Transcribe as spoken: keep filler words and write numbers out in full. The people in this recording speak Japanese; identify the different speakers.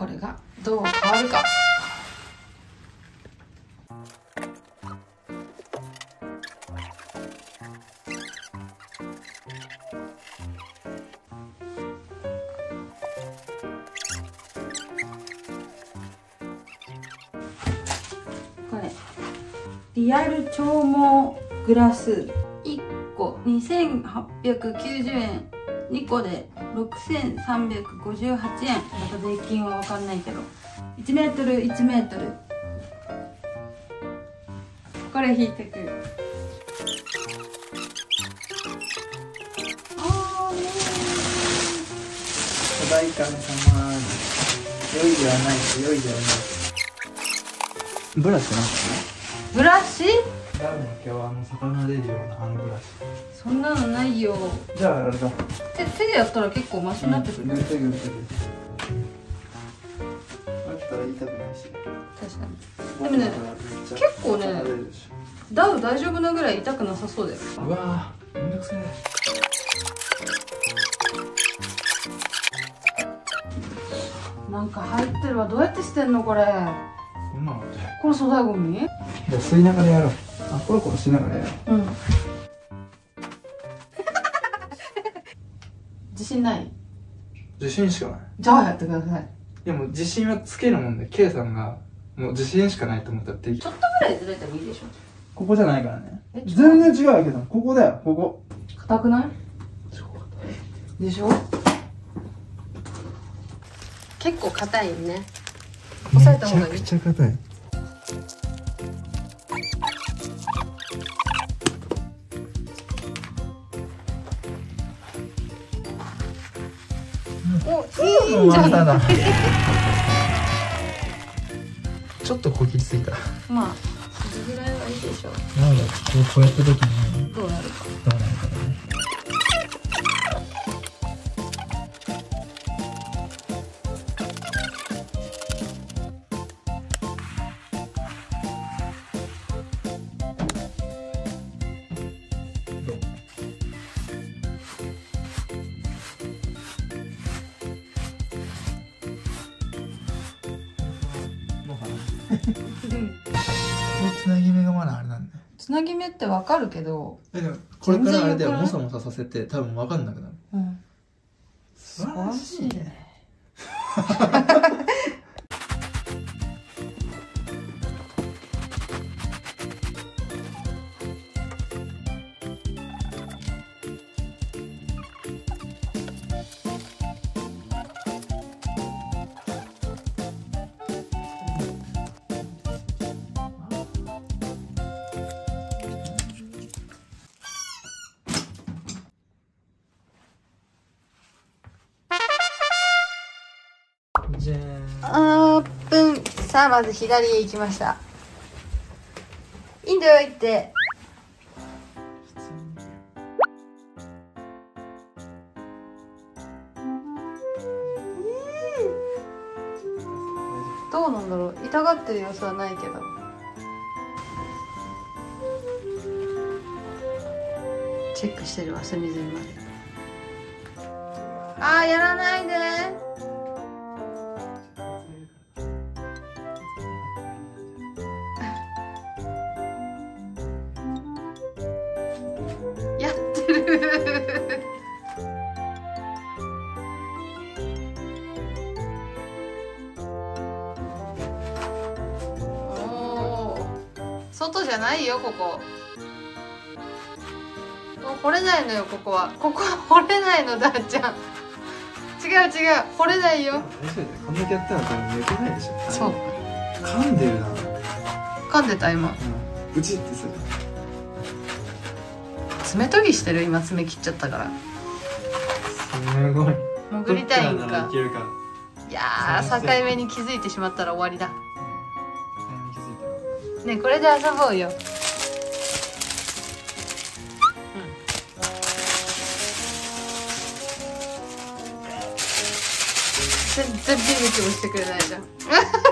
Speaker 1: これがどう変わるか。これリアル長毛グラスいっこにせんはっぴゃくきゅうじゅうえん、にこでろくせんさんびゃくごじゅうはちえん。また税金は分かんないけどいちメートルいちメートル。これ引いてくる。あーね
Speaker 2: お代官様、良いではないし良いではない。ブラシなんですね。
Speaker 1: ブラシ？
Speaker 2: ラムの毛はあの魚出るようなあのブラシ。
Speaker 1: そんなのないよ。
Speaker 2: じゃああれだ。
Speaker 1: 手手でやったら結構マシになってくる。
Speaker 2: グルテグルテグル。あったら痛くないし。
Speaker 1: 確かに。でもね、結構ね、ダウ大丈夫なぐらい痛くなさそうだよ。
Speaker 2: うわー、めんどくせえ。
Speaker 1: なんか入ってるわ。どうやってしてんのこれ。
Speaker 2: こんなのって。
Speaker 1: これ粗大ゴミ？
Speaker 2: じゃあ吸いながらやろう。あ、コロコロしながらやろう。
Speaker 1: うん。自信ない？
Speaker 2: 自信しかない。
Speaker 1: じゃあやってください。
Speaker 2: でも自信はつけるもんで、K さんがもう自信しかないと思ったらでき
Speaker 1: ちょっとぐらいずれてもいいでしょ。
Speaker 2: ここじゃないからね。
Speaker 1: え
Speaker 2: 全然違うわけど、ここだよ、ここ。
Speaker 1: 硬くない？でしょ？結構硬いよね。押さえた方がいい。
Speaker 2: めちゃくちゃ硬い。
Speaker 1: お、いいんじゃない？
Speaker 2: ちょっとこぎりすぎた。
Speaker 1: まあ、筋ぐらいはいいでしょう。
Speaker 2: なんだ、こうやった時に
Speaker 1: どうなるか。
Speaker 2: どうなるかね。つなぎ目がまだあれなんだよ。
Speaker 1: つなぎ目ってわかるけど。
Speaker 2: え、でもこれからあれだよ、
Speaker 1: 全然よくない？
Speaker 2: もさもささせて多分わかんなくなる。
Speaker 1: うん。
Speaker 2: 素晴らしいね。じゃ
Speaker 1: あーぷん。さあまず左へ行きました。インドへ行って。どうなんだろう。痛がってる様子はないけど。チェックしてるわ、隅々まで。あー、やらないで。やってる。おー、外じゃないよここ。掘れないのよここは。ここは掘れないの、だーちゃん。違う違う、掘れないよ。
Speaker 2: 大丈夫だよ、こんだけやったら多分抜けないでしょ。
Speaker 1: そう、
Speaker 2: 噛んでるな。
Speaker 1: 噛んでた今。
Speaker 2: うん、ブチってする。
Speaker 1: 爪研ぎしてる今、爪切っちゃったから。
Speaker 2: すごい。
Speaker 1: 潜りたいんか。
Speaker 2: いけるから。
Speaker 1: いやー、境目に気づいてしまったら終わりだ。ねえ、これで遊ぼうよ。全然ビビッともしてくれないじゃん。